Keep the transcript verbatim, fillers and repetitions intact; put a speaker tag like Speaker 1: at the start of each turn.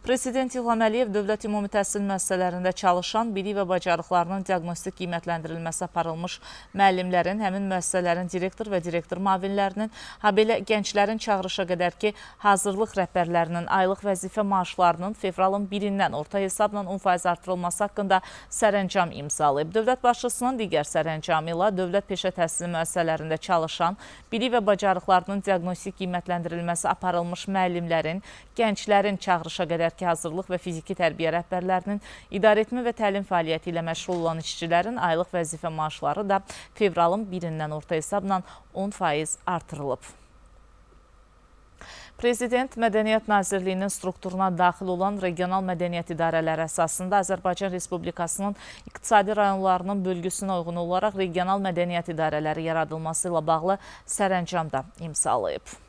Speaker 1: Prezident İlham Əliyev dövlət ümumi təhsil müəssisələrində çalışan, bilik və bacarıqlarının diaqnostik qiymətləndirilməsi aparılmış müəllimlərin, həmin müəssisələrin direktor və direktor müavinlərinin, habelə gənclərin çağırışa qədər ki, hazırlıq rəhbərlərinin aylıq vəzifə maaşlarının fevralın birindən orta hesabla on faiz artırılması haqqında sərəncam imzalayıb. Dövlət başçısının digər sərəncamı ilə dövlət peşə təhsili müəssisələrində çalışan, bilik və bacarıqlarının diaqnostik qiymətləndirilməsi aparılmış müəllimlərin, gənclərin çağırışa qədər ki, hazırlıq və fiziki tərbiyə rəhbərlərinin, idarəetmə və təlim fəaliyyəti ilə məşğul olan işçilərin aylıq vəzifə maaşları da fevralın birindən orta hesabla on faiz artırılıb. Prezident Mədəniyyət Nazirliyinin strukturuna daxil olan regional mədəniyyət idarələri əsasında Azərbaycan Respublikasının iqtisadi rayonlarının bölgüsünə uyğun olaraq regional mədəniyyət idarələri yaradılması ilə bağlı sərəncam da imzalayıb.